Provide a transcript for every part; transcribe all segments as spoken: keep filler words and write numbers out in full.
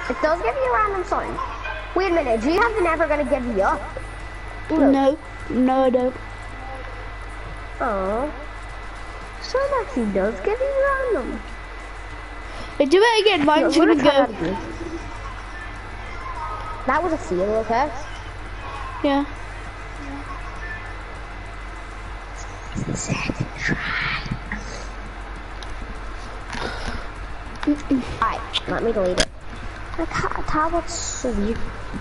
It does give you a random sign. Wait a minute, do you have the never gonna give you up? No, no, no I don't. Oh. Some actually does give you random. Hey, do it again, mine's No, gonna gonna go. that, that was a seal, okay? Yeah. Second try. Alright, let me delete it. My ta tablet's so weird.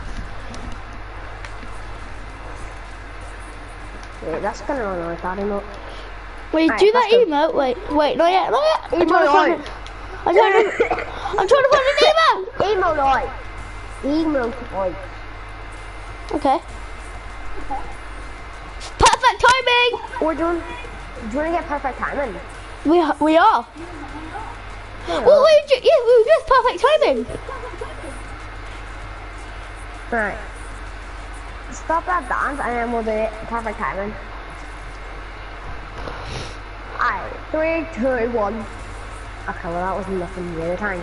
Wait, that's gonna run like that emote. Wait, Right, do that go. emote. Wait, wait, not yet, not yet. I'm Emote trying to find it. I'm trying to, I'm trying to find an emote. Emote oi. Emote oi. Okay. Perfect timing. We're doing. Do you wanna get perfect timing? We are- we are. Yeah. Well, we ju yeah, we were just perfect timing. Right. Stop that dance and then we'll do it perfect timing. Alright, three, two, one. Okay, well that was nothing the other time.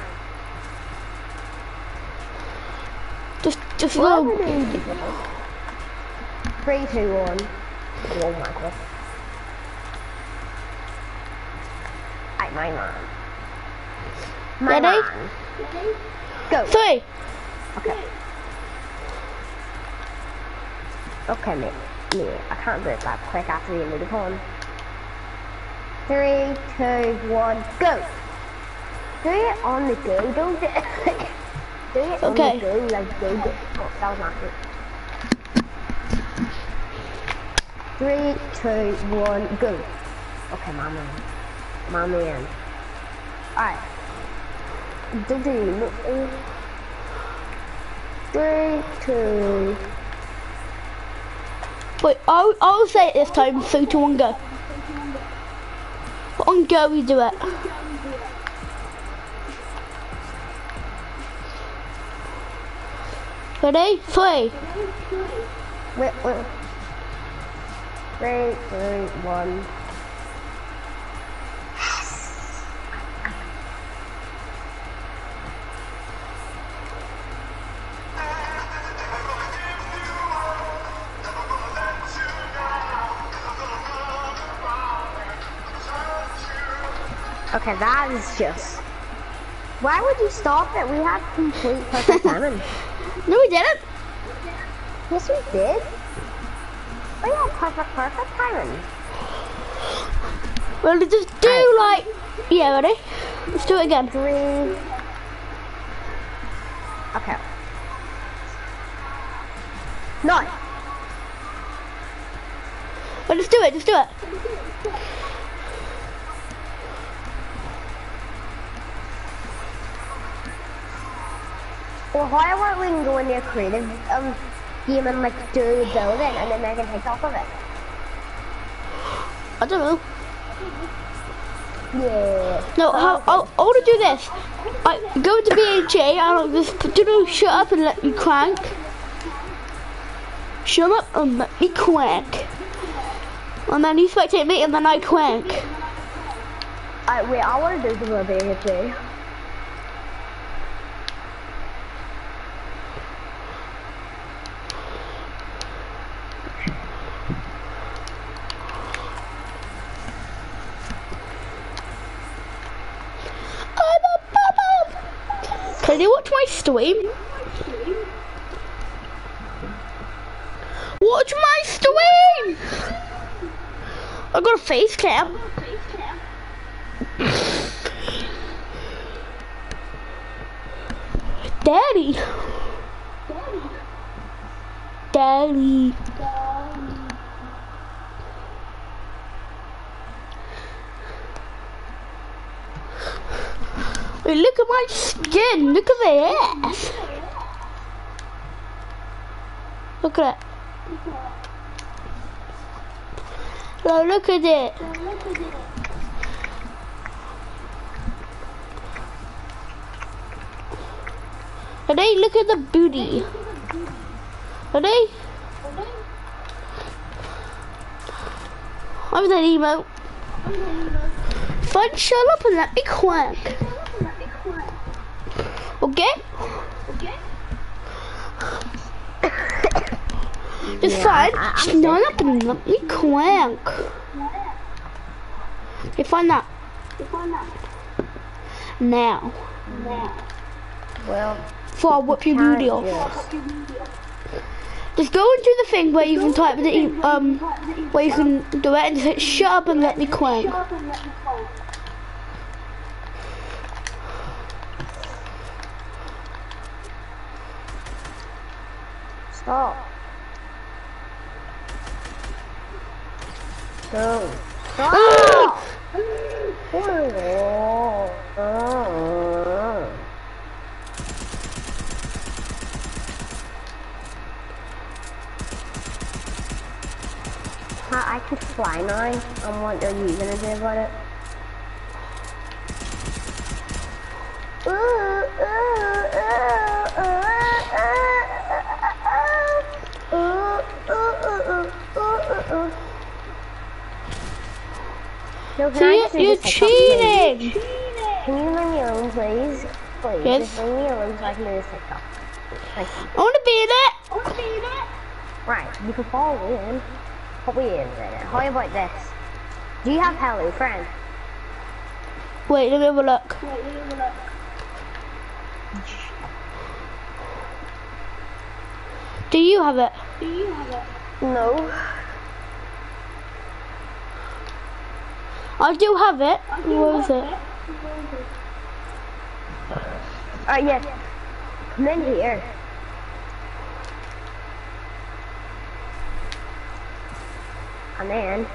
Just, just What go. are we doing? Three, two, one. Oh my god. Alright, my man. My Ready? man. Go. Three. Okay. Okay, mate. Mate, I can't do it that quick after the emoji poem. Three, two, one, go! Do it on the go, don't do it. Do it on Okay. the go, like go, go. Oh, that was not good. Three, two, one, go. Okay, my man. My man. Alright. Don't do it. Three, two. Wait, I'll, I'll say it this time. Three, two, one, go. On go, we do it. Ready? Three. Wait, wait. Three, two, one. Okay, that is just... Why would you stop it? We had complete perfect timing. No, we didn't. Yes, we did. We had perfect, perfect timing. Well, let's just do Right. like... Yeah, ready? Let's do it again. Three... Okay. Nine. Well, let's do it, just do it. Well, why weren't we go in your creative um, game and like do the building and then make a take off of it? I don't know. Yeah. No, how, I'll, I want to do this. I go to B H A and I'll just do no, shut up and let me crank. Shut up and let me crank. And then you spectate me and then I crank. Alright, wait, I want to do the B H A. Can you watch my stream? Watch my stream! I got a face cam. Daddy. Daddy. Hey, look at my skin. Look at the ass. Look at it. No, look at it. Ready? Look at the booty. Ready? I'm the emote. Fine, shut up and let me crank. Okay? It's Yeah, fine. I, I, Just I'm line sick. up and let me crank. Okay, find that. Now. Well, Before I whip your booty off. challenges. Just go into the thing where you can type the e- um where you can do it and just hit shut up and let me crank. Stop. Go. Stop. Ah! Oh, oh. I can fly now, and what are you gonna do about it? Ooh, ooh, ooh, ooh, ooh, ooh, ooh, ooh, ooh. No, can I just See, do you're this TikTok, please? cheating. Can you leave me alone, please? Please, Yes. just leave me alone so I can do this TikTok. Thank you. I wanna be in it. Right, you can follow me in. Hop me in then. How about this? Do you have Hello Friend? Wait, let me have a look. Do you have it? No. I do have it. Where is it? Alright, yes. Come in here. And then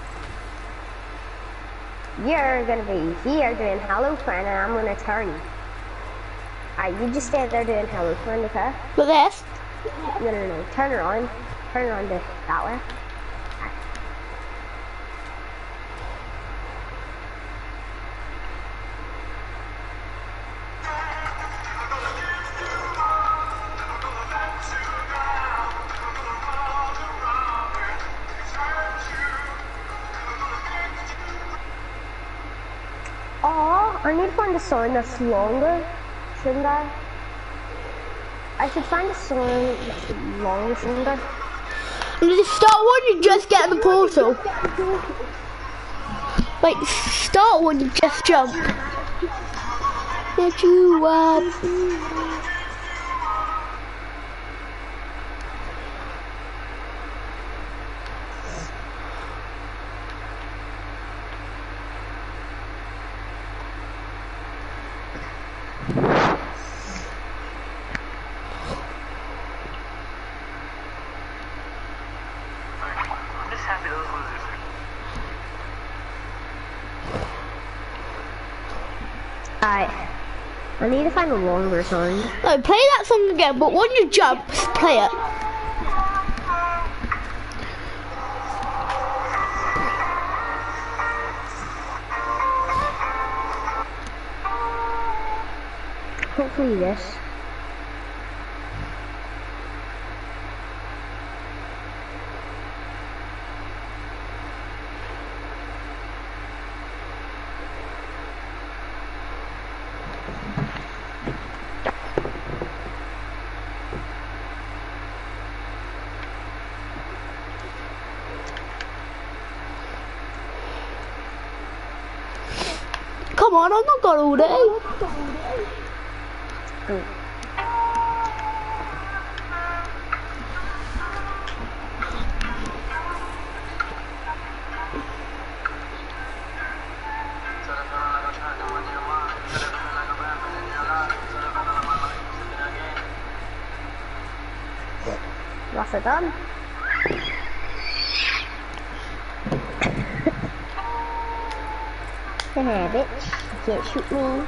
you're gonna be here doing Hello Friend, and I'm gonna turn. Alright, you just stay there doing Hello Friend, okay? But this? No, no, no. Turn around. Turn around this that way. Oh, I need to find a song that's longer, shouldn't I? I should find a song that's longer, shouldn't I? And just start when you just get in the portal. Wait, start when you just jump. Get you up. Alright. I need to find a longer song. No, play that song again, but when you jump, play it. Hopefully this. Come on, I've not got all day. Go. That's it done. Haha, bitch. You can't shoot me.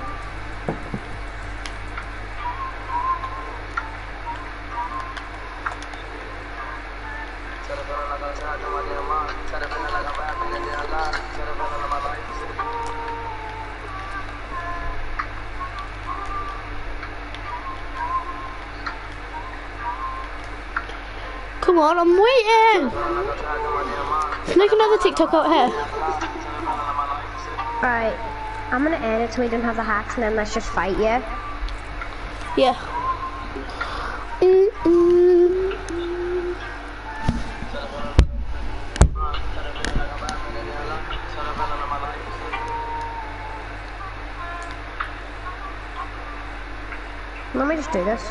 Come on, I'm waiting. Let's make another TikTok out here. Alright. I'm gonna end it so we don't have the hacks, and then let's just fight, yeah? Yeah. Mm -mm. Let me just do this.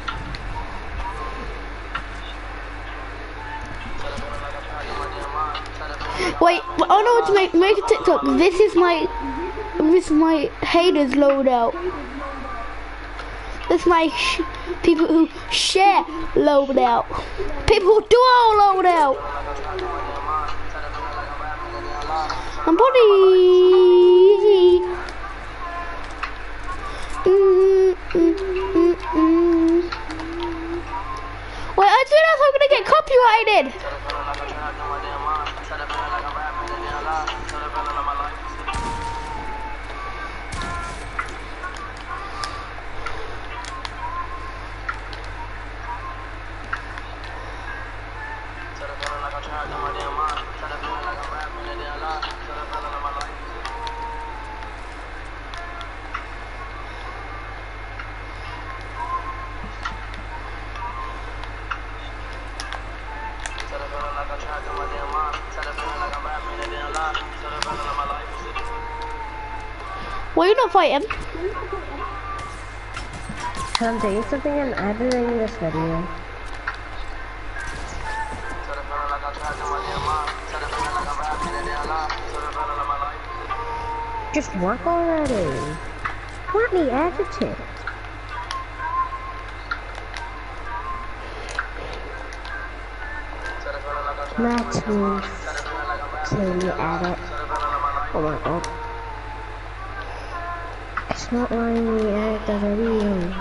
Wait, I know what to make. Make a TikTok. This is my, this is my haters loadout. This is my sh people who share loadout. People who do all loadout. I'm body. Mm, mm, mm, mm. Wait, I feel like I'm gonna get copyrighted. Why are you not fighting? I'm doing something and editing this video. Just work already. Let me edit it. Let me slowly edit. Oh my god. It's not letting me edit the video.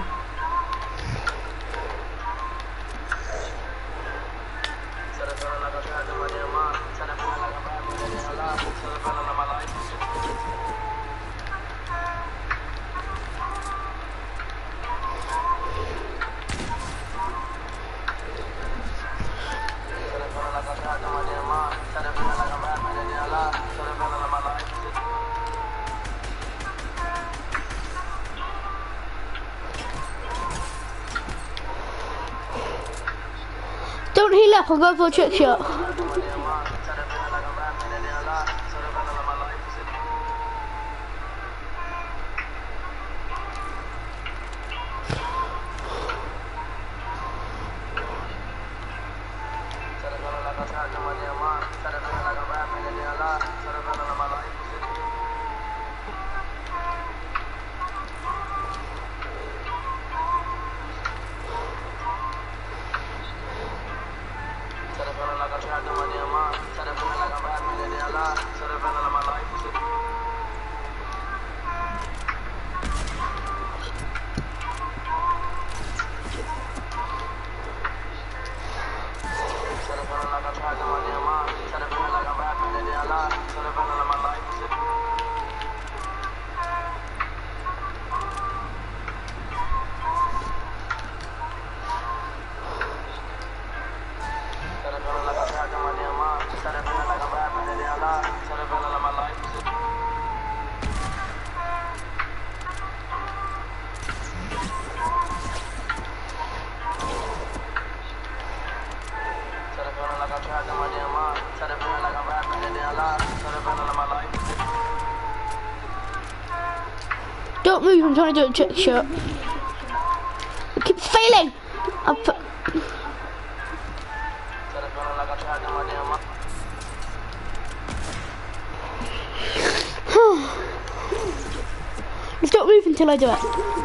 Don't heal up, I'll go for a trick shot. Don't move, I'm trying to do a trick shot. I keep failing! I'm f Stop moving until I do it.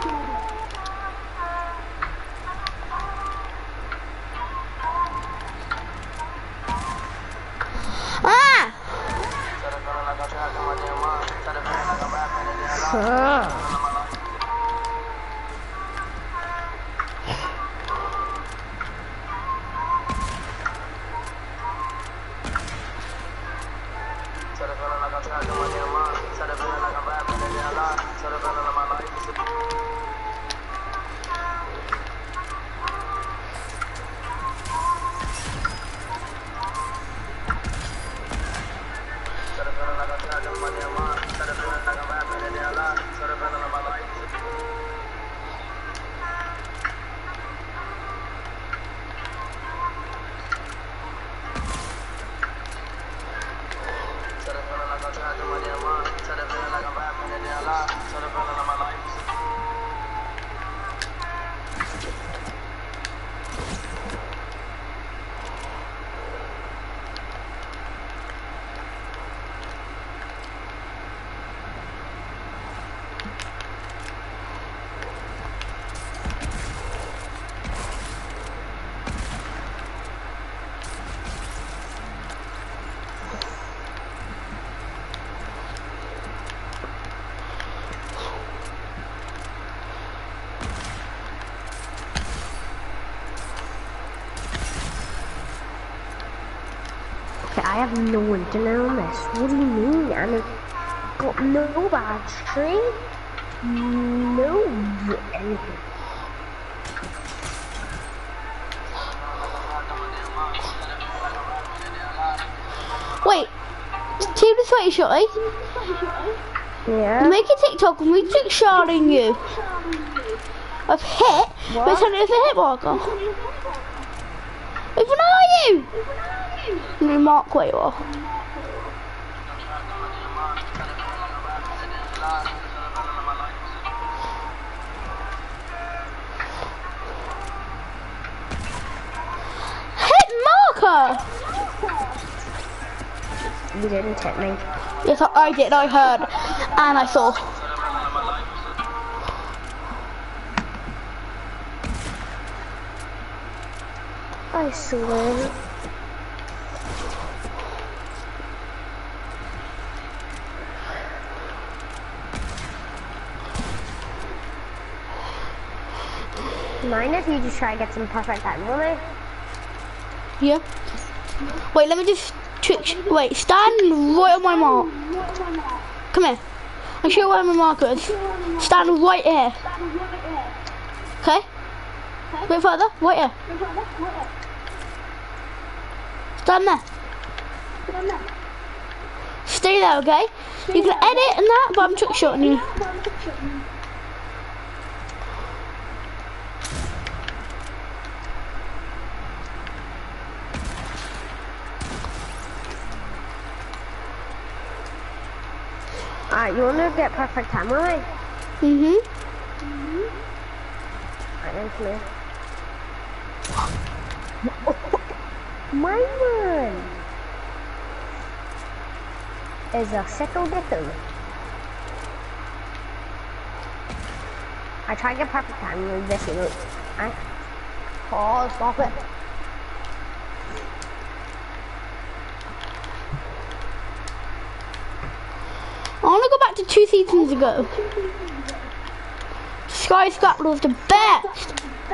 Ah! Ah. I have no internet on this. What do you mean? I mean, got no battery, no anything. Wait, Team the Sweaty Shotty? Yeah? Make a TikTok and we trick-shotting you. I've hit, what? but it's only a hit marker. Which one are you? You mark where you are. Hit marker! You didn't hit me. Yes, I, I did, I heard, and I saw. I swear. Mind if you just try to get some perfect time with me? Yeah. Wait, let me just trick. Wait, stand right on my mark. Come here. I'll show you where my marker is. Stand right here. Okay? A bit further. Right here. Stand there. Stay there, okay? You can edit and that, but I'm trick shotting you. Alright, you want to get perfect time with me? Mhm. Alright, then come here. My one is a sickle dickle. I try to get perfect time with this emote. Alright? Oh, stop it. I want to go back to two seasons ago. Skyscraper was the best.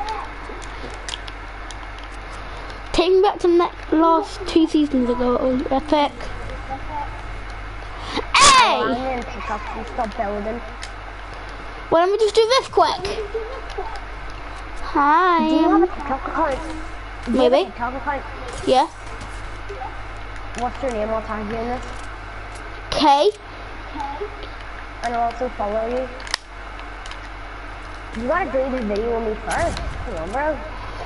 Take me back to the last two seasons ago. It was epic. Hey! Oh, I'm gonna pick up and stop building. Well, let me just do this quick. Hi. Do you have a TikTok account? Do you Maybe. have a TikTok account? Yeah. What's your name? I'll tag you in this. K. And I'll also follow you. You gotta do this video with me first. Come on, bro.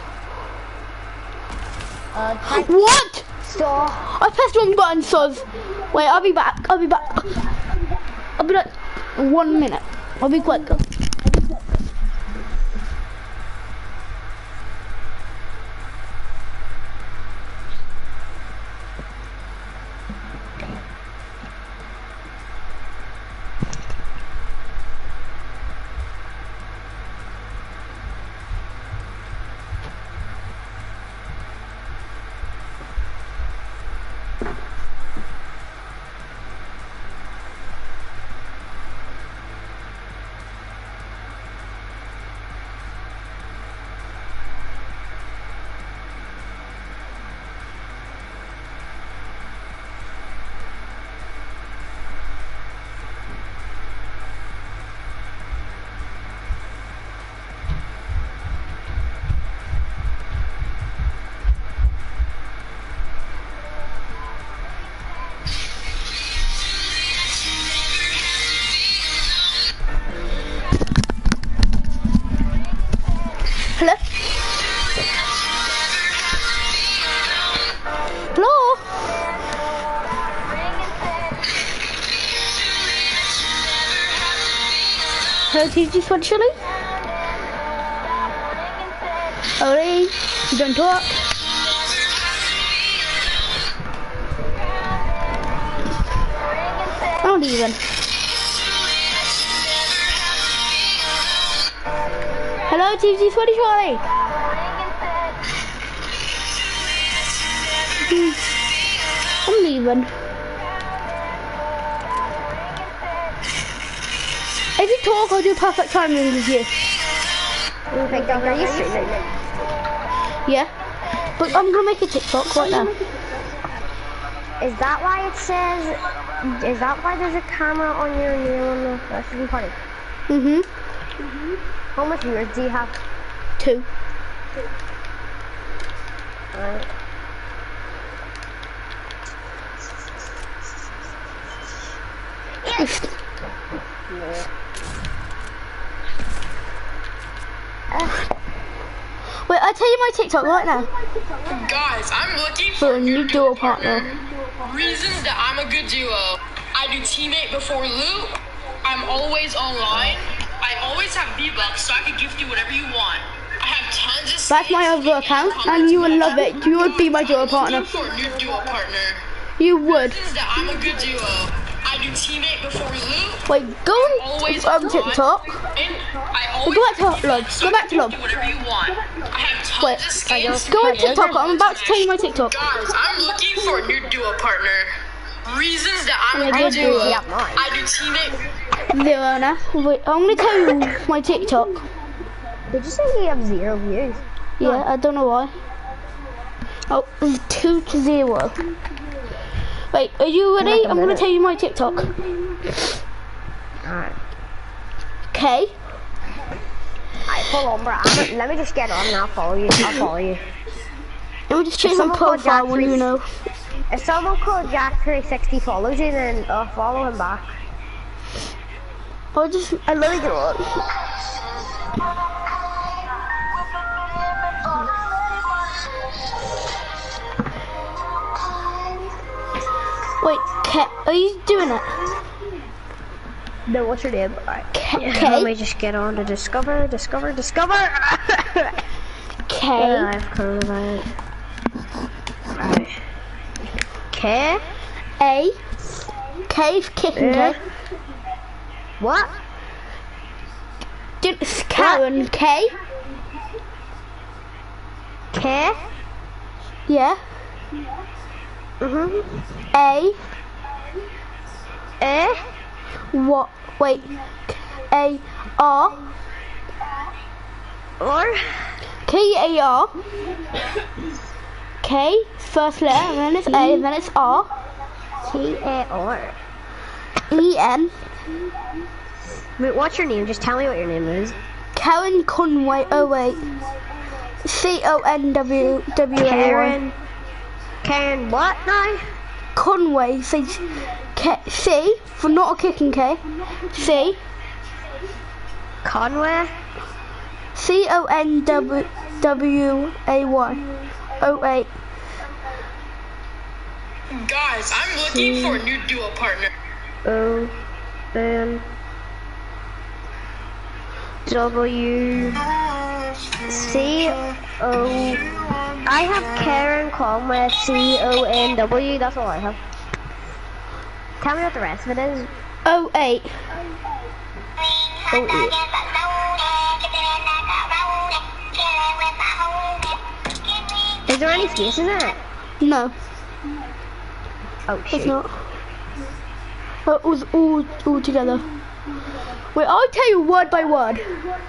Uh, type What? stop. I pressed the wrong button, soz. Wait, I'll be back. I'll be back. I'll be like one minute. I'll be quick. Hello? Hello? Hello, T G Squad Chili? Ollie, you don't talk. I don't even. Hello, T G Squad Charlie. I'm leaving. If you talk, I'll do perfect timing with you. Like, are you streaming? Yeah, but I'm gonna make a TikTok right now. Is that why it says, is that why there's a camera on your name on the wrestling party? Mm-hmm. Mm-hmm. How much viewers do you have? Two. Alright. Yes. Yeah. Wait, I'll tell you my TikTok right now. Guys, I'm looking For for a new duo partner. Reasons that I'm a good duo. I do teammate before loot. I'm always online. I always have V-Bucks, so I can gift you whatever you want. I have tons of That's my other account, and you would love it. You would be my duo partner. Looking for a new duo partner. You would. Reasons that I'm a good duo. I do teammate before loot. Wait, go on Always um, online. TikTok. And I Go always back to have Log. V-Bucks, Go so back I to can Log. gift you whatever you want. I have tons Wait, of skins. Go on TikTok. I'm about to tell you my TikTok. Guys, I'm looking for a new duo partner. Reasons that I'm I'm a a good good duo. duo. I do teammate. Zero now. Wait, I'm gonna tell you my TikTok. Did you say you have zero views? Yeah, I don't know why. Oh, it's two to zero. Wait, are you ready? Like a I'm gonna minute. tell you my TikTok. Alright. K Alright, hold on, bro. I'm, let me just get on and I'll follow you. I'll follow you. Let me just change my someone called profile Jack when you Reese- know. If someone called Jack three sixty follows you, then I'll follow him back. I'll just, I let me go on. Wait, K, are you doing it? No, what's your name? Alright. K, Let me K, just get on to discover, discover, discover. K, Yeah, I've coronavirus. Alright. K. A, K is kicking Eh. K. What? Did- it's Karen, K, K. yeah, Mhm. A, A. what, wait, A, R, Or. K, A, R, K, first letter, and then it's A, and then it's R, T A R. E, N, Wait, what's your name? Just tell me what your name is. Karen Conway, oh wait, C O N W W A Y. Karen. Karen what now? Conway, say K, C, for not a kicking K, C, Conway. C O N W W A Y, oh eight. Guys, I'm looking for a new duo partner. O. N. W. C. O. I have Karen Conway. C O N W. That's all I have. Tell me what the rest of it is. oh eight. Oh eight. Is there any space in it? No, Oh it's shit. not. Oh, it was all, all together. Wait, I'll tell you word by word.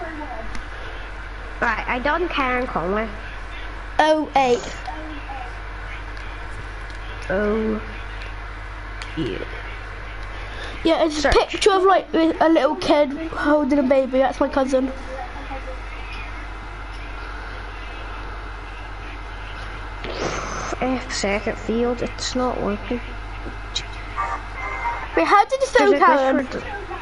Right, I done Karen Conway. oh eight. Oh. Yeah. Yeah, it's a Search. picture of like a little kid holding a baby. That's my cousin. F second field, it's not working. Wait, how did you There's spell a Karen? glitch for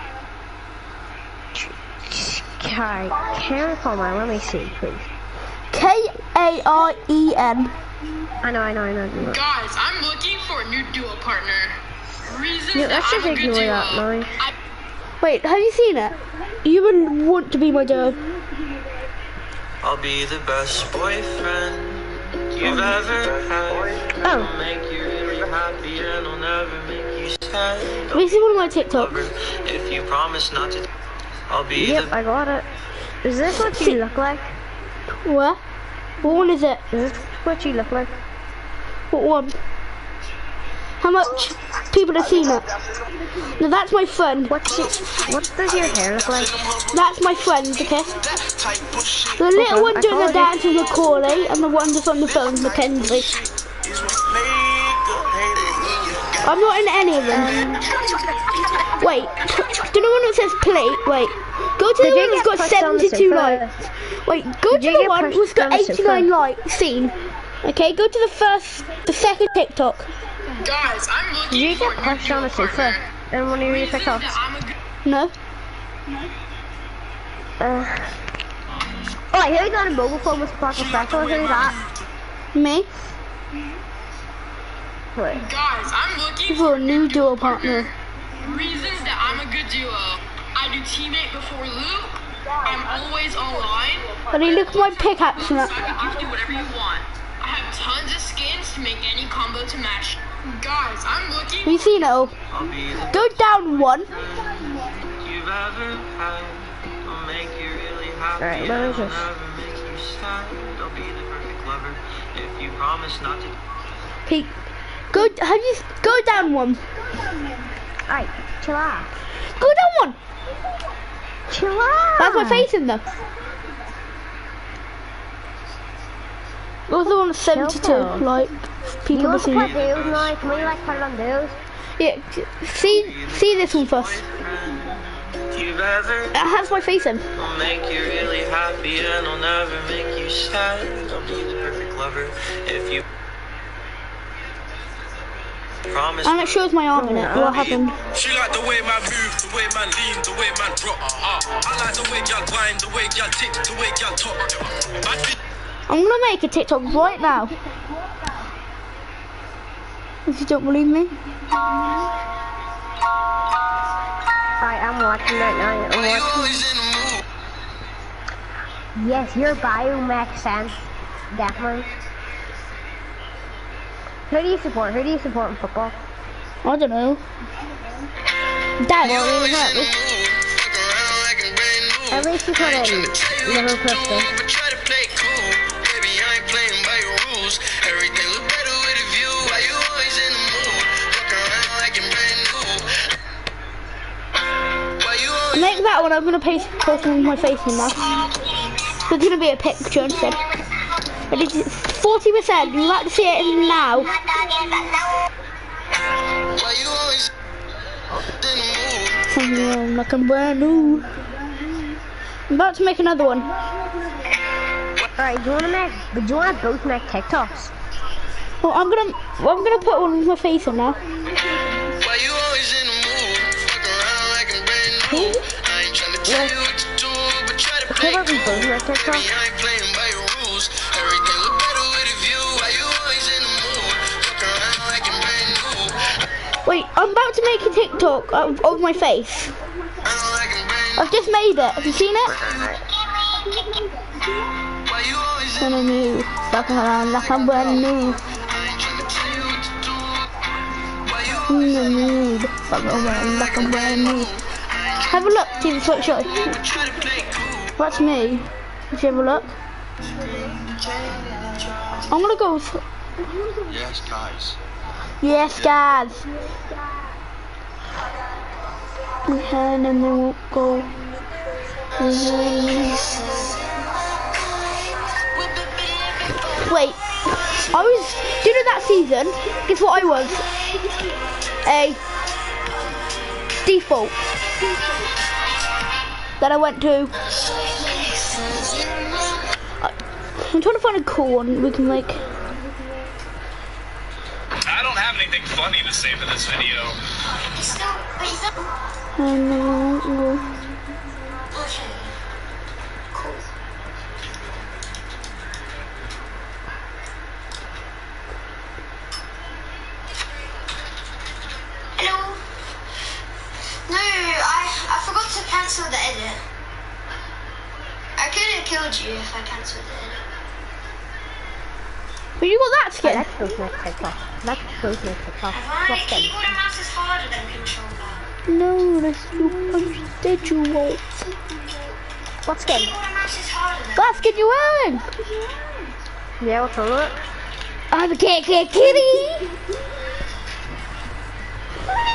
the- Karen, Karen Conway, let me see, please. K A R E N. I know, I know, I know. I know. Guys, I'm looking for a new duo partner. Reasons Yeah, that let's just I'm a good ignore duo. that now. I Wait, have you seen it? You would want to be my duo. I'll be the best boyfriend you've ever had. Oh. I'll make you really happy and I'll never make you sad. This is one of my TikToks. If you promise not to, I'll be Yep, the I got it. Is this what you look like? Where? What one is it? Is this what you look like? What one? How much people have seen it? No, that's my friend. What's your, what does your hair look like? That's my friend, okay? The little one I doing the told you. dance is Macaulay, and the one that's on the phone is Mackenzie. I'm not in any of them. Wait, do the one that says play? Wait, go to Did the you one that's get got pushed on the seventy-two sofa? likes. Wait, go Did to you the get one pushed that's got on the sofa? eighty-nine likes. Seen. Okay, go to the first, the second TikTok. Guys, I'm Did looking you for get a pushed new on the duo sofa partner. in one of your Reason TikToks? that I'm a good No. Uh, oh, wait, who's on a mobile phone with Sparkle Special? Who's that? Me. Wait. guys, I'm looking For a new duo partner. reasons that I'm a good duo. I do teammate before loot. I'm always online. I need to look at my pickaxe So now. I can give you whatever you want. I have tons of skins to make any combo to match. Guys, I'm Have looking. you seen it all? I'll be the Go down one. you've ever had. I'll make you really happy. Alright, what is I'll this? never make you sad. I'll be the perfect lover if you promise not to. Pete, go. Have you go down one? Alright, chill out. Go down one. Chill out. That's my face in there. What was the one with seventy-two? Chill. Like You people want have to seen put it. deals now? Can we like put it on deals? Yeah. See, see this one first. You've ever. It has my face in. I'll make you really happy and I'll never make you sad. I'll be the perfect lover if you promise. And it shows my arm in it. What happened? She like the way man move, the way man lean, the way man drop. Uh-huh. I like the way y'all whine, the way y'all tick, the way y'all talk. Bad bitch. I'm gonna make a TikTok right now. If you don't believe me. Alright, I'm watching right now. I'm Why you watching. always in the mood? Yes, your bio makes sense. Definitely. Who do you support? Who do you support in football? I don't know. Dad. You Well, always yeah, in the mood. Fuck around like I'm brand new. At least you put I ain't in tryna tell you Liverpool what to do, Clifton. but try to play cool. Baby, I ain't playing by your rules. Everything look better with a view. Why you always in the mood? Fuck around like I'm brand new. Why you always Make that one. I'm gonna paste post with my face in there. There's gonna be a picture instead. But it's forty percent. You'd like to see it now. Why you always in the mood? Something like I'm brand new. I'm about to make another one. Alright, do you wanna make do you wanna both make TikToks? Well, I'm gonna well, I'm gonna put one with my face in now. Why you always in the mood? Fuck around like I'm brand new. I ain't tryna tell you what to do, but try to play How about we cool. both make Baby, TikToks? I ain't playing by your rules. Everything look better with a view. Why you always in the mood? Fuck around like I'm brand new. Wait, I'm about to make a TikTok of, of my face. Around like I'm brand I've just made it. Have you seen it? new. Why you always in Brand new. Fuck around like I'm brand new. I ain't tryna tell you what to do. Why you In the mood. Fuck around like I'm brand new. Have a look. See this what show. try to play cool? That's me. Let's have a look. I'm gonna go. With, Yes, guys. yes, guys. And then we'll go. Wait, I was, do you know that season? Guess what I was? A default. Then I went to, I'm trying to find a cool one we can make. I don't have anything funny to say for this video. And then we'll, Hello. No, I I forgot to cancel the edit. I could have killed you if I cancelled the edit. but you got that Oh, skin. let's both make TikToks. Let's both make TikToks. Have I? What's them? Keyboard and mouse is harder than controller. No, that's super visual. What skin? Keyboard and mouse is harder than. That skin you wearing? Yeah, what's wrong with it? I'm a cat cat kitty.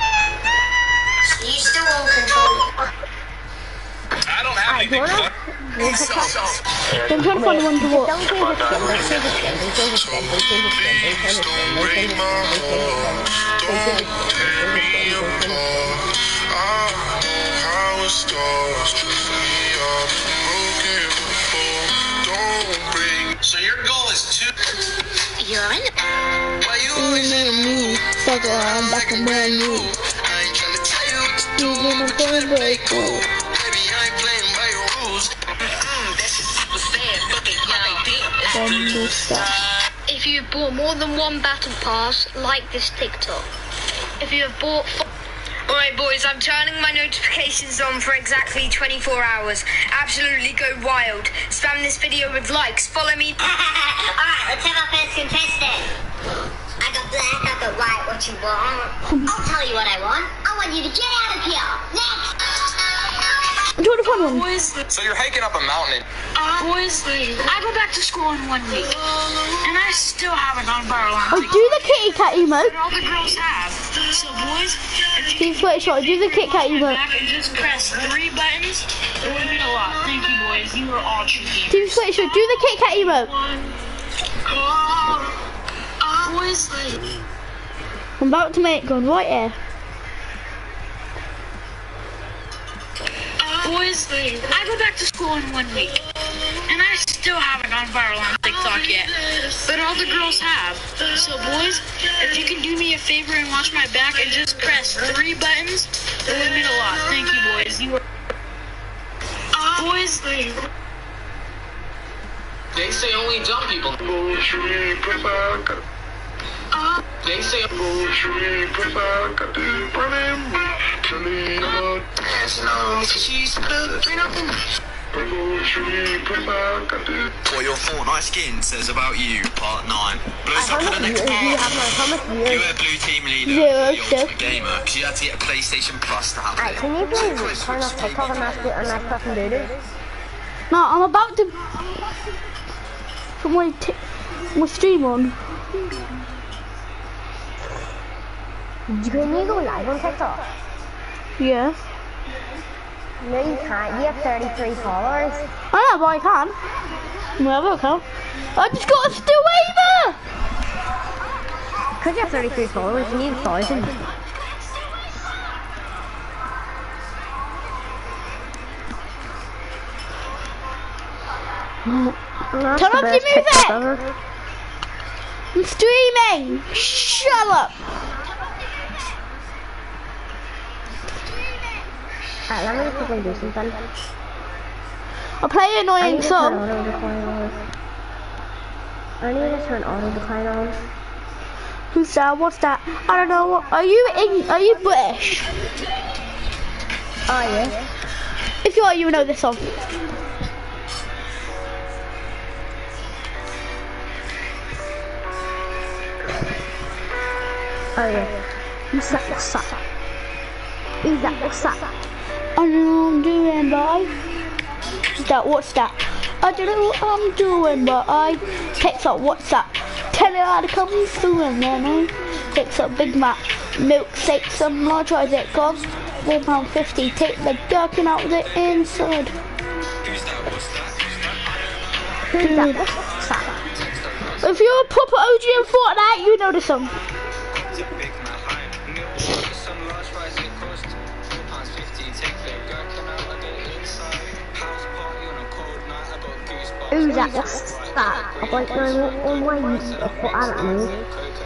You still won't control it. I don't have Alright, do you anything wanna fun. New TikTok. I'm trying to find one to Don't watch. say the skin, don't say the skin, don't say the skin, don't say the skin, don't say the skin, don't say the skin, don't say the skin, don't say the skin, don't say the skin, don't say the skin. I know how it starts. Trust me, I've been broken before. Don't break. So your goal is to. You're in the. Why you always in the mood? Fuck it, I'm back and brand new. I ain't tryna tell you what to do, You but wanna try to play play cool. cool. Baby, I ain't playing by your rules. Mm, that shit super sad, but they got they Then do stuff. If you've bought more than one battle pass, like this TikTok. If you have bought... Alright boys, I'm turning my notifications on for exactly twenty-four hours. Absolutely go wild. Spam this video with likes. Follow me. Alright, let's have our first contestant. I got black, I got white, what you want? I'll tell you what I want. I want you to get out of here. Next! I'm trying to find one. Boys, So you're hiking up a mountain. uh, boys, I go back to school in one week. And I still haven't gone viral on Oh, TikTok. do the kitty cat emote. But all the girls have. So boys, if you Steve Sweatshot, do the Kit Kat go emote. back and just press three buttons, it would mean a lot. Thank you boys, you are all true gamers. Steve Sweatshot, do the Kit Kat emote. Boys, I'm about to make one right here. boys, I go back to school in one week. And I still haven't gone viral on TikTok yet. But all the girls have. So boys, if you can do me a favor and watch my back and just press three buttons, it would mean a lot. Thank you boys. You are... Boys, They say only dumb people. They say. What your Fortnite skin says about you, part nine. Blows I up for the promise next you, part. you have my promise You you. were blue team leader, Zero, the six. ultimate gamer, because you had to get a PlayStation Plus to have Alright, it. can you please turn off TikTok and not and not press and do this? No, I'm about to put my, t my stream on. Can you go live on TikTok? Yes. No, you can't. You have thirty-three followers. I know, but I can. Wherever I can. I just got a Stu Waiver! Because you have thirty-three followers, you need a thousand. Turn off your music! I'm streaming! Shut up! Alright, let me just quickly do something. I'll play an I annoying need to turn song. auto decline on. I need to turn auto decline on. Who's that? What's that? I don't know. What, are you in, Are you British? Oh yeah. If you are, you will know this song. Oh yeah. What's that? What's that? Who's that? What's that? I don't know what I'm doing, but I... What's that? What's that? I don't know what I'm doing, but I... Picks up WhatsApp. Tell her how to come through, and then I... Picks up Big Mac. Milkshake, some large fries. It costs four pounds fifty. Take the gherkin out of the inside. Who's that? What's that? Who's that? What's that? If you're a proper O G in Fortnite, you know the song. Who's that? What's that? I'm like, no, oh my, I don't know.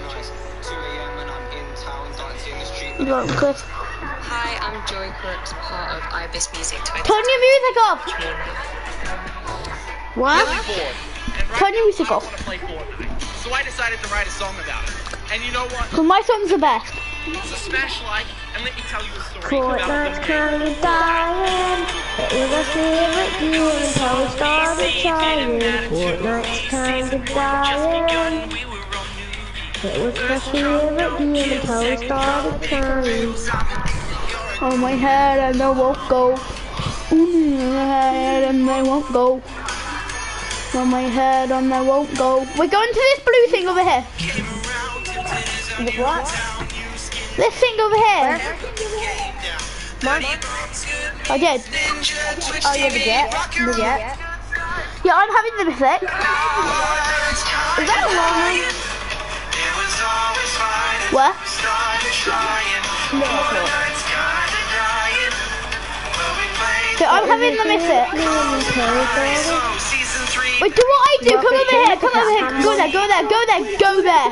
You got it, Chris. Hi, I'm Joy Crooks, part of Ibis Music Twitter. Turn your music off. What? Turn your music off. So I decided to write a song about it. And you know what? Cause my song's the best. So smash like and let me tell you a story about Fortnite's the kind of dying. It was our favorite game until we started trying. Fortnite's kind of dying. It was our favorite game until we started trying. On my head and they won't go. On my head and they won't go. On my head and they won't go. We're going to this blue thing over here. What? This thing over here. I did. Oh, you're the jet. The jet. Yeah, I'm having the mythic. Is that a long one? Where? No, it's not. So I'm having the mythic. Wait, do what I do. Come over here. Come over here. Go there. Go there. Go there. Go there.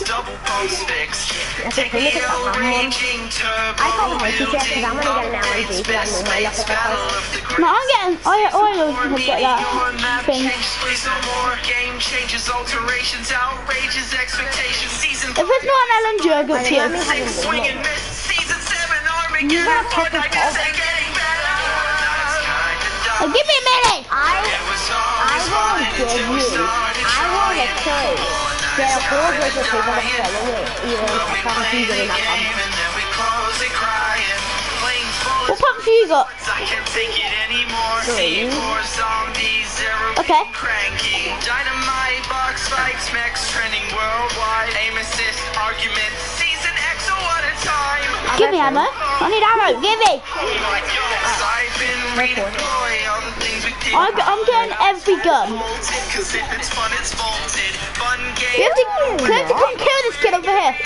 I think we look at that one. I can't wait to check because I'm gonna get an L M G because I know my luck at the house. No, I'm getting. I I always have got that thing. If it's not an L M G, I'll go to you. You gotta pick this up. Oh, give me a minute. I, I will give you, I will literally get a whole bunch of people to follow me, even if I can't see them in that pump. What pump have you got? Three. Okay. Dynamite, box fights, Max trending worldwide. Aim assist, argument, season X one at a time. Give me ammo. I need ammo. Give me. I'm, I'm getting every gun. You have to, you have to come kill this kid over here.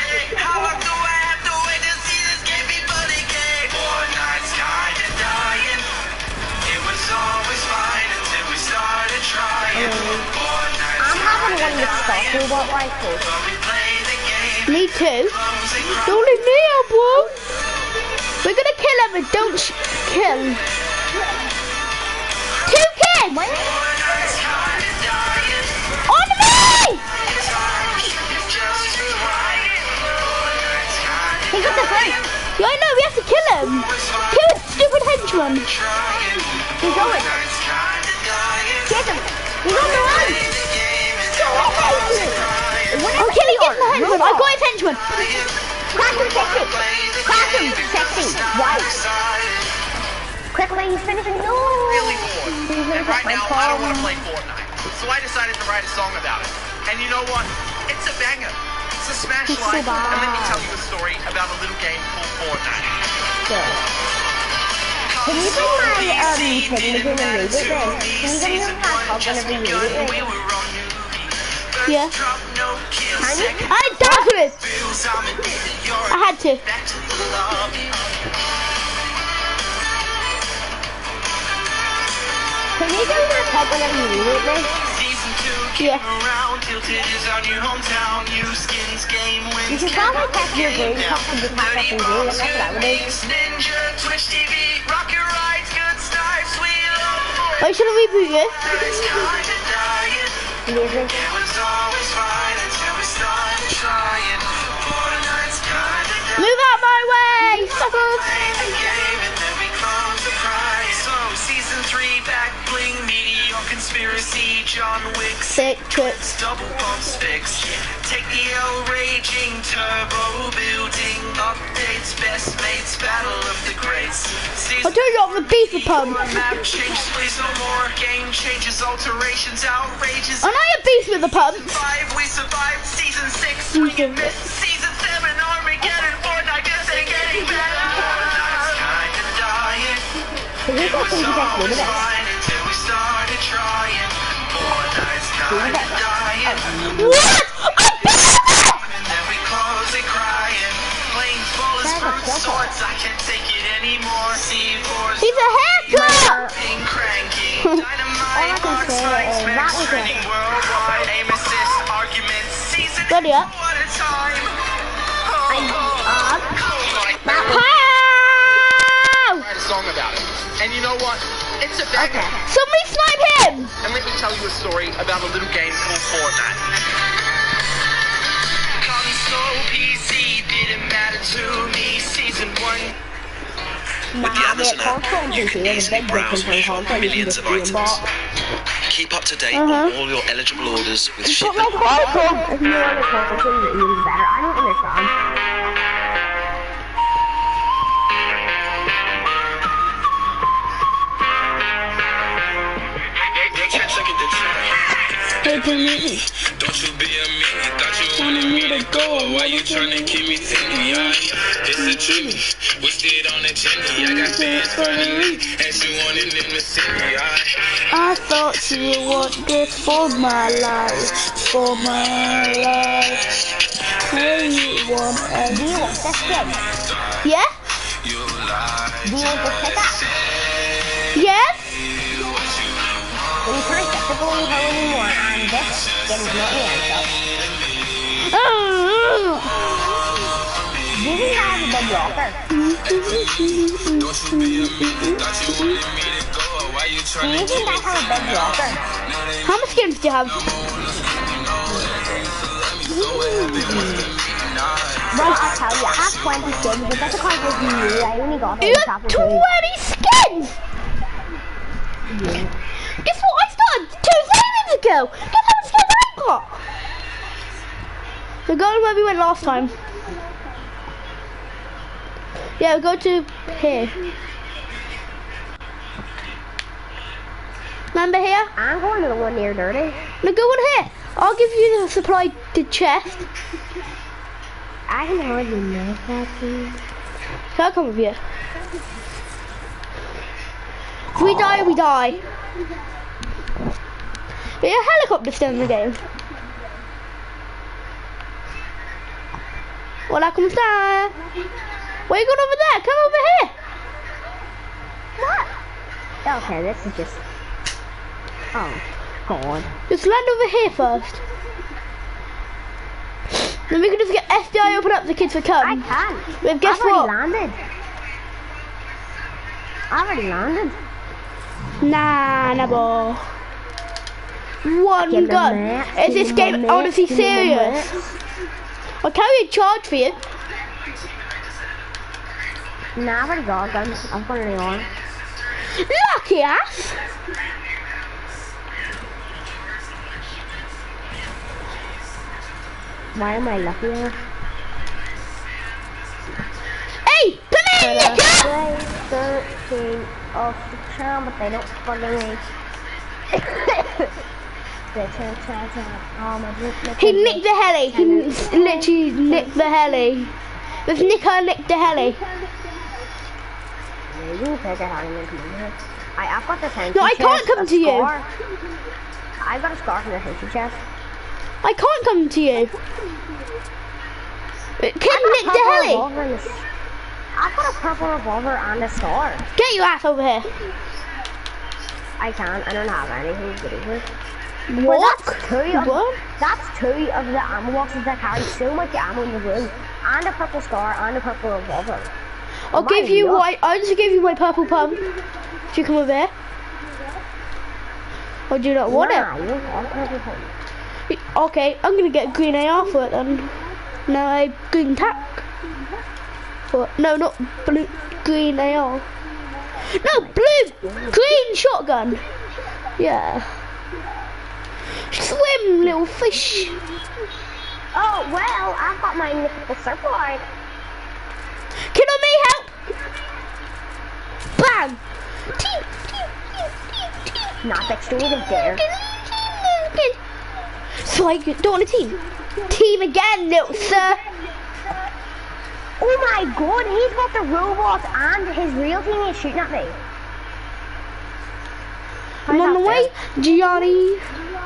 I'm having one with stalker what rifles. Me too. Don't leave me out, bro. We're gonna kill him, but don't sh kill. Two kids! On me! He got the break. Yeah, I know, we have to kill him. Kill his stupid henchman. He's going. Get him. He's on the run. I'm killing his henchman. I got his henchman. Crack him, sexy. Crack him, sexy. White. Quickly, he's finishing. No. Really bored. And right now, I don't want to play Fortnite. So I decided to write a song about it. And you know what? It's a banger. It's a smash life. And let me tell you a story about a little game called Fortnite. Good. Can you bring my um thing to and read it then? Can you give me a laptop whenever you read it? Yeah. Can you? I died for it. I had to. Can you give me a laptop whenever you read it then? Yeah. You should probably test your brain top to the top up and do it. That's what I would do. Why should I reboot you? Amazing. Move out my way! Suckers! Season three, back bling, media conspiracy, John Wick, Sick tricks. double bumps fix. Take the L raging, turbo building, updates, best mates, battle of the greats. I told you I'm the beef with pump. Map changes, please no more. Game changes, alterations, outrages. And I have beef with the pump. Five, we survived. Season six, swing and miss. Season seven, Armageddon. Fortnite just ain't getting better. Fortnite's kinda dying. It was always fine until we started trying. Fortnite's kinda dying. What? I'm And then we close it crying. Flames, bullets, fruits, swords. I can't take it anymore. C fours. He's a haircut! Pink cranky. Dynamite, box fights, max training worldwide. Aim assist, arguments, season Ready up. one at a time. I uh, Pow! Write a song about it. And you know what? It's a banger. Somebody snipe him! And let me tell you a story about a little game called Fortnite. Console, P C, didn't matter to me. Season one. With the Amazon app, you can easily browse and shop millions of items. Keep up to date on all your eligible orders with But shipment. like also, if you want to talk to it means better. I don't understand. Hey, wanted to meet me. Don't you be a meanie, thought you wanted me to go. Why you tryna keep me tinny? It's a trip, wished it on the chimney. I got fans finally, and she wanted them to see me. I thought you would want this for my life, for my life. Hey, you want a Do you want this kid? Yeah? Do you want this pickaxe? Yes? Well, you can't get the golden hoe anymore, and this skin is not here, so. Oh. Do you have a big walker? Do you think I have a big walker? How much skins do you have? Well, I'll tell you, I have twenty skins, but that's because of you. I only got You have twenty skins! Yeah. Guess what? I started two seconds ago! Guess how many skins I got? We're going where we went last time. Yeah, we go to here. Remember here? I'm going to the one near Dirty. No, go on here. I'll give you the supply the chest. I can hardly know that thing. Can I come with you? If we die, we die. There's a helicopter still in the game. Hola, ¿cómo está? Where are you going over there? Come over here. What? Okay, this is just... Oh, God. Just land over here first. Then we can just get S D I open up the kids for come. I can. But guess I've already what? landed. I've already landed. Nah, nah, boy. One Give gun. them that, Is this give game them that, honestly give them serious? that. I'll carry a charge for you. Nah, I've already got a gun. I've got it on. Lucky ass. Why am I lucky enough? Hey, come in, Nicker! Play thirteen of the town, but they don't follow me. They turn, turn, turn. Oh, my drink, my He drink. nicked the heli. He n- literally nicked the heli. This Nicker nicked the heli. Yeah, you can take a heli and come in here. I, I've got the tanky No, I can't chest, come a to you. scar. I've got a scar from the tanky chest. I can't come to you. Kid I've got a nicked the purple heli. revolver and a s- I've got a purple revolver and a scar. Get your ass over here. I can't. I don't have anything to do with. Walk. Well, that's two of, What? that's two of the ammo boxes that carry so much ammo in the room. And a purple scar and a purple revolver. I'll My give you luck. my. I'll just give you my purple pump. If you come over here. Or do you not want Nah, it? you don't want purple pump. Okay, I'm gonna get a green A R for it then. No, a green tack. For no, not blue. Green A R. No, blue. Green shotgun. Yeah. Swim, little fish. Oh, well, I've got my nickel surfboard. Can I me help? Bang. Not extreme there. So I don't want a team. Team again, little sir. Oh my god, he's got the robot and his real teammate shooting at me. I'm on the way, Gianni.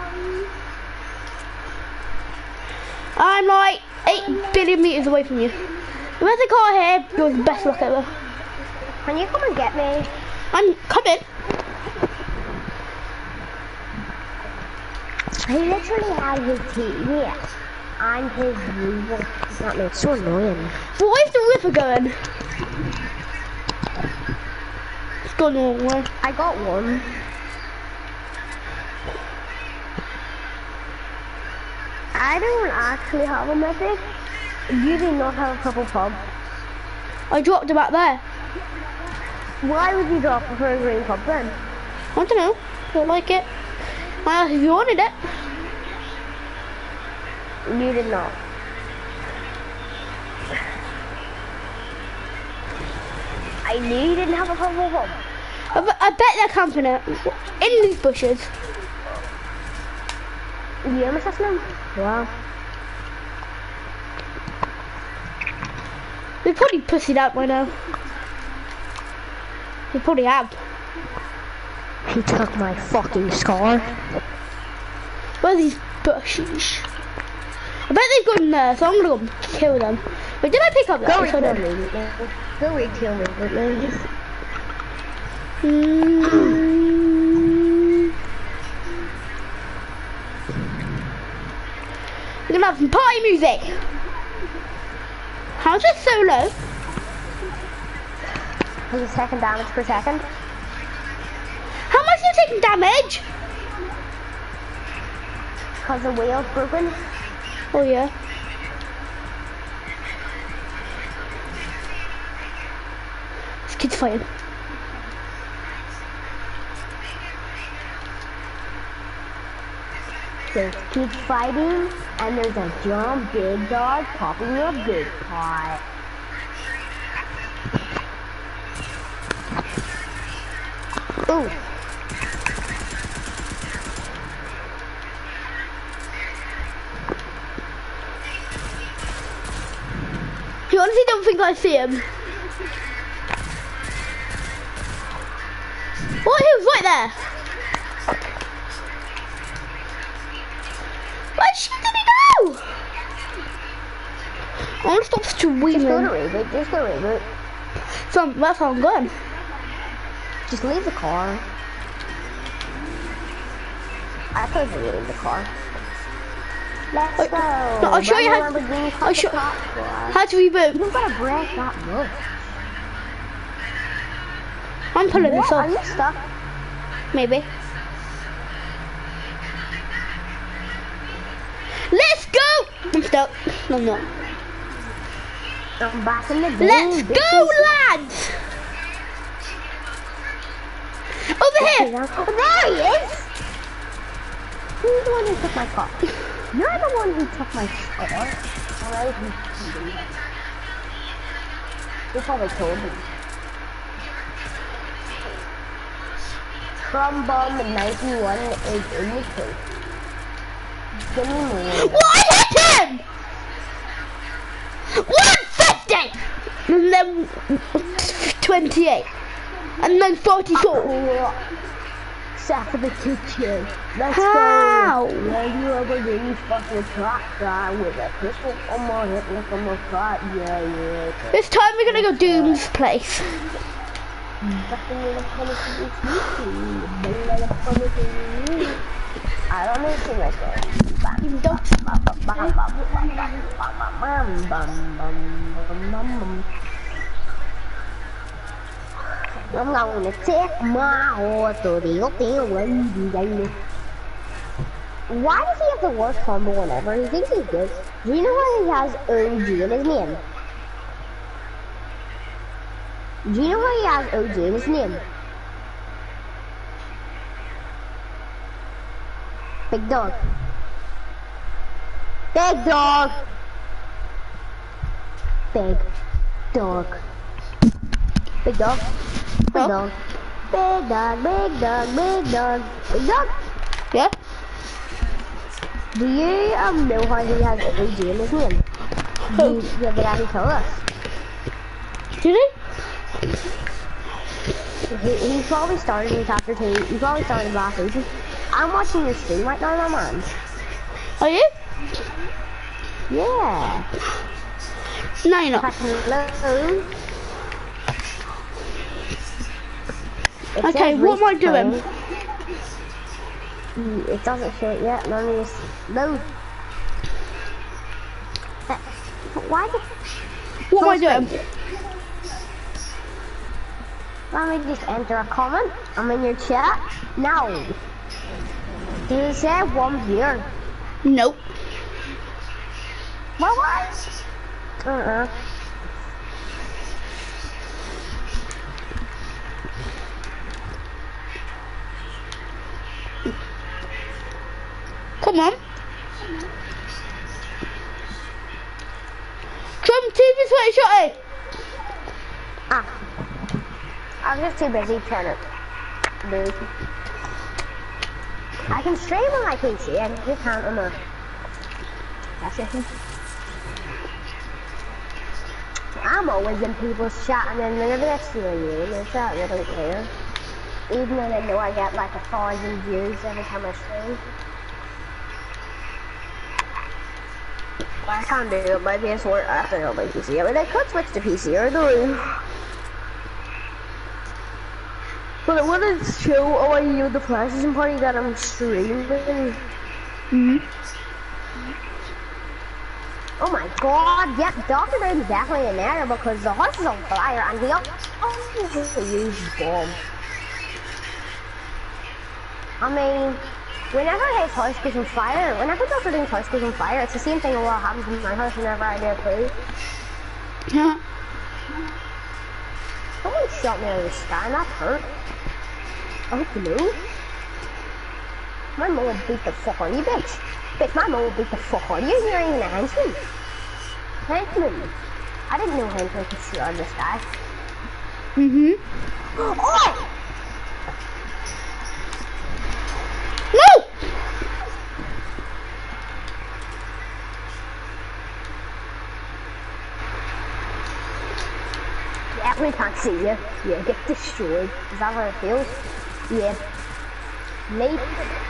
I'm like eight billion meters away from you. Where's the car here? You're the best luck ever. Can you come and get me? I'm coming. He literally had his teammate and his robot. That makes so annoying. But where's the river going? It's gone the wrong way. I got one. I don't actually have a mythic. You do not have a purple pub. I dropped about there. Why would you drop it for a green pub then? I don't know. Don't like it. Well, if you wanted it. You did not. I knew you didn't have a purple pub. I, bet- I bet they're camping it in these bushes. You hear me so slow? Wow. They probably pussied out by now. They probably have. He took my fucking scar. Where's these bushes? I bet they've gone there, so I'm gonna go kill them. Wait, did I pick up that? Go rekill me. Go rekill me. Mm. We're gonna have some party music. How's it so low? There's a second damage per second. How much are you taking damage? Because the wheel's broken. Oh yeah. This kid's fighting. There's kids fighting, and there's a John Big Dog popping a big pot. Ooh. You honestly don't think I see him? What? He was right there. Where did he go? I want to stop streaming. Just go to reboot. Just go reboot. So that's how I'm going. Just leave the car. I could leave the car. Let's Wait, go. No, I'll show you how. I'll show how to reboot. You gotta break that rope. I'm pulling What? this off. Are you stuck? Maybe. Let's go! I'm stuck. No, I'm not. I'm back in the game. Let's go, lads! Over here! Oh, there he is! Who's the one who took my car? You're the one who took my car. Alright. You probably told me. Trombone ninety-one is in the case. Give me more. What? I hit him! one fifty! And then twenty-eight. And then forty-four. Set for the kitchen. Let's How? go. When you ever do you fucking truck guy with a pistol on my hip like I'm a fat, yeah, yeah. This time we're gonna go Doom's place. I don't know anything like that. I'm going to take my horse to the open window. Why does he have the worst combo whenever? He thinks he's good. Do you know why he has O G in his name? Do you know why he has O G in his name? Big dog. Big dog. Big dog. Big dog. Big Oh. dog. Big dog, big dog, big dog. Big dog. Yeah? Do you um, know how he has O G in his name? Who? The, the guy who told us. Did he? He, he probably started in chapter two. He probably started last season. I'm watching your stream right now, my man. Are you? Yeah. No, you're not. Hello. It Okay, says what am I doing? replay. Mm, It doesn't show it yet. Let me just load. Uh, Why did? What am I doing? Let me just enter a comment. I'm in your chat now. Does it say one viewer? Nope. What was? Uh-uh. Come on. Come T V sweaty shotty. Ah. I was just too busy trying to move. I can stream on my P C, I just can't on the... That's it. I'm always in people's chat, and then whenever they see me in their chat, they don't care. Even though they know I get like a thousand views every time I stream. I can't do it, my P S four, I have to go on my P C. I mean, I could switch to P C or the room. But it wouldn't show all you the PlayStation party that I'm streaming. Mm-hmm. Oh my god, yep, Doctor Doom's definitely in there because the house is on fire and he also uses bombs. I mean, whenever his house goes on fire, whenever Doctor Doom's house goes on fire, it's the same thing as what happens in my house whenever I do food. Yeah. Someone shot me out of the sky and that hurt. I hope you know. My mom would beat the fuck on you, bitch. Bitch, my mom would beat the fuck on you. You're even a henchman. Henchman. I didn't know henchman could shoot out of the sky. Mm-hmm. Oh! No! Yeah, we can't see you. Yeah, get destroyed. Is that how it feels? Yeah. Maybe.